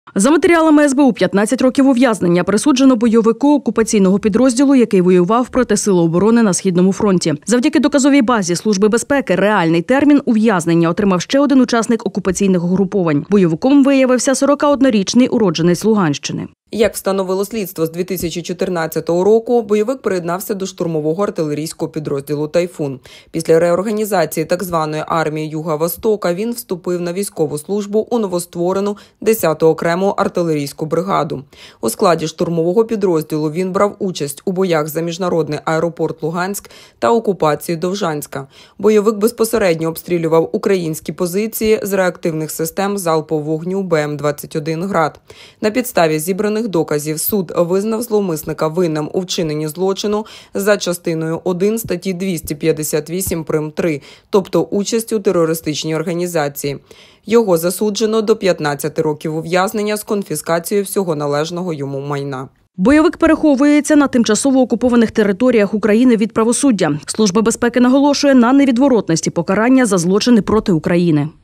За матеріалами СБУ 15 років ув'язнення присуджено бойовику окупаційного підрозділу, який воював проти Сил оборони на Східному фронті. Завдяки доказовій базі Служби безпеки реальний термін ув'язнення отримав ще один учасник окупаційних угруповань. Бойовиком виявився 41-річний уродженець Луганщини. Як встановило слідство з 2014 року, бойовик приєднався до штурмового артилерійського підрозділу «Тайфун». Після реорганізації так званої армії Юга-Востока він вступив на військову службу у новостворену 10-ту окрему артилерійську бригаду. У складі штурмового підрозділу він брав участь у боях за міжнародний аеропорт Луганськ та окупації Довжанська. Бойовик безпосередньо обстрілював українські позиції з реактивних систем залпового вогню БМ-21 «Град». На підставі зібраних доказів суд визнав зловмисника винним у вчиненні злочину за частиною 1 статті 258 прим.3, тобто участь у терористичній організації. Його засуджено до 15 років ув'язнення з конфіскацією всього належного йому майна. Бойовик переховується на тимчасово окупованих територіях України від правосуддя. Служба безпеки наголошує на невідворотності покарання за злочини проти України.